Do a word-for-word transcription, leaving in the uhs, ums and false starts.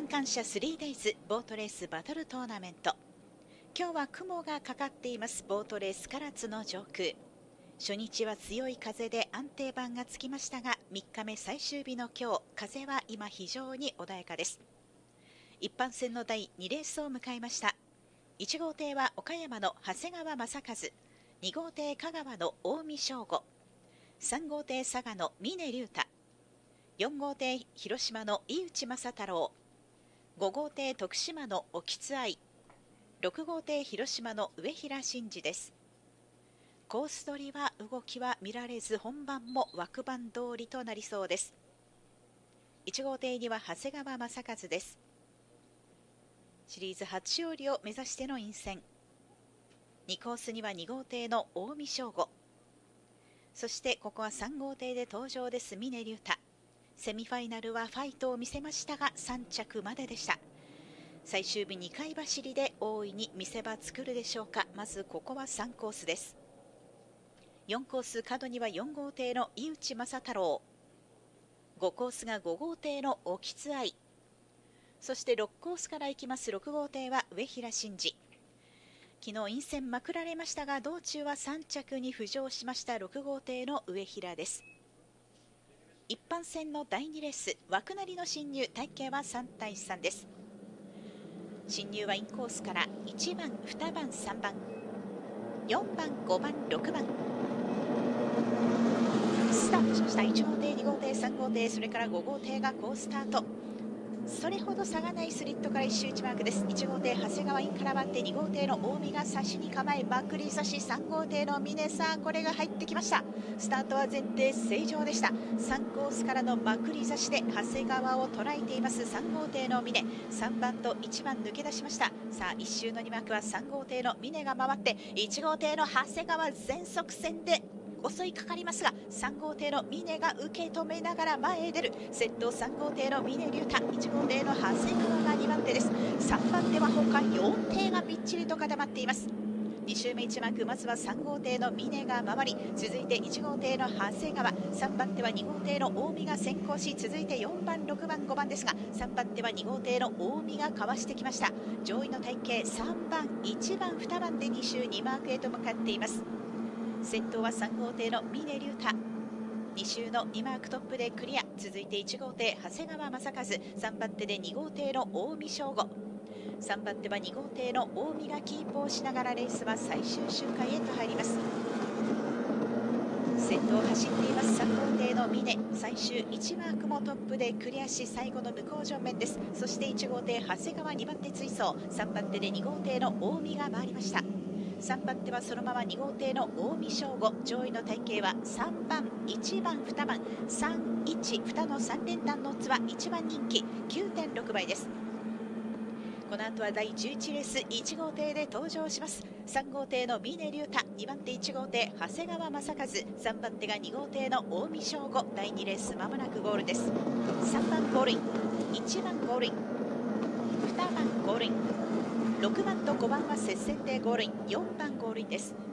観感謝 スリーデイズ ボートレースバトルトーナメント。今日は雲がかかっていますボートレース唐津の上空。初日は強い風で安定板がつきましたが、みっかめ最終日の今日、風は今非常に穏やかです。一般戦のだいにレースを迎えました。いち号艇は岡山の長谷川正和、に号艇香川の近江翔吾、さん号艇佐賀の峰竜太、よん号艇広島の井内正太郎、ご号艇徳島の沖津愛、ろく号艇広島の上平慎二です。コース取りは動きは見られず、本番も枠番通りとなりそうです。いち号艇には長谷川正和です。シリーズ初勝利を目指しての陰線。にコースにはに号艇の近江翔吾、そしてここはさん号艇で登場です峰竜太。セミファイナルはファイトを見せましたがさん着まででした。最終日にかい走りで大いに見せ場作るでしょうか。まずここはさんコースです。よんコース角にはよん号艇の井内正太郎、ごコースがご号艇の沖津愛、そしてろくコースから行きますろく号艇は上平慎二。昨日陰線まくられましたが道中はさん着に浮上しましたろく号艇の上平です。一般戦のだいにレース、枠なりの進入、体型はさん対さんです。進入はインコースからいちばん、にばん、さんばん、よんばん、ごばん、ろくばん。スタートしました。いち号艇、に号艇、さん号艇、それからご号艇が好スタート。それほど差がないスリットから一周一マークです。いち号艇長谷川インから割ってに号艇の近江が差しに構えまくり差し、さん号艇の峰、さあこれが入ってきました。スタートは前提正常でした。さんコースからのまくり差しで長谷川を捉えていますさん号艇の峰、さんばんといちばん抜け出しました。さあいっ周のにマークはさん号艇の峰が回っていち号艇の長谷川全速戦で襲いかかりますが、さん号艇の峰が受け止めながら前へ出る。先頭さん号艇の峰竜太、いち号艇の長谷川がにばん手です。さんばん手は他よん艇がびっちりと固まっています。に周目いちマーク、まずはさん号艇の峰が回り、続いていち号艇の長谷川、さんばん手はに号艇の近江が先行し、続いてよんばん、ろくばん、ごばんですが、さんばん手はに号艇の近江がかわしてきました。上位の体系さんばん、いちばん、にばんでに周にマークへと向かっています。先頭はさん号艇の峰竜太、に周のにマークトップでクリア。続いていち号艇長谷川正和、さんばん手でに号艇の近江翔吾、さんばん手はに号艇の近江がキープをしながらレースは最終周回へと入ります。先頭を走っていますさん号艇の峰、最終いちマークもトップでクリアし、最後の向こう正面です。そしていち号艇長谷川にばん手追走、さんばん手でに号艇の近江が回りました。さんばん手はそのままに号艇の近江翔吾、上位の体系はさんばん、いちばん、にばん、さん、いち、にのさん連単のオッズはいちばん人気 きゅうてんろく 倍です。この後はだいじゅういちレース、いち号艇で登場します。さん号艇の峰竜太、にばん手いち号艇長谷川正和、さんばん手がに号艇の近江翔吾。だいにレースまもなくゴールです。さんばんゴールイン、いちばんゴールイン、にばんゴールイン、ろくばんとごばんは接戦でゴールイン、よんばんゴールインです。